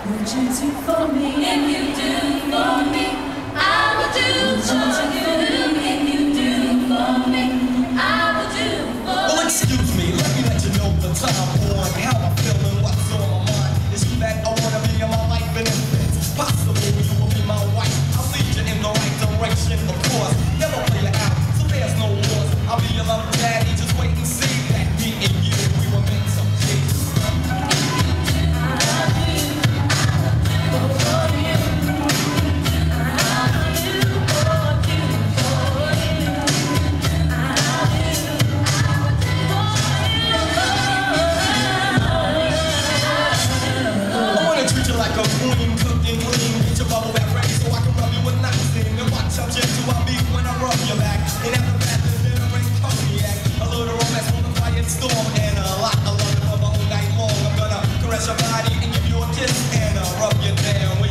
Would you do for me? If you do for me, I will do for you. If you do for me, I will do for you. Well, excuse me, let me let you know the time on how I'm feeling, what's on my mind. It's you that I wanna be in my life and influence. Possibly you will be my wife. I'll lead you in the right direction, of course. Never play you out, so there's no loss. I'll be your love daddy, just wait and see that me and you, we were meant to be. Like a queen, cooked and clean. Get your bubble back ready so I can rub you with nothing. And watch how gentle I'll be when I rub your back. And after that, then I bring cognac. A little romance for the quiet storm. And a lot of love for the whole night long. I'm gonna caress your body and give you a kiss. And I'll rub you down.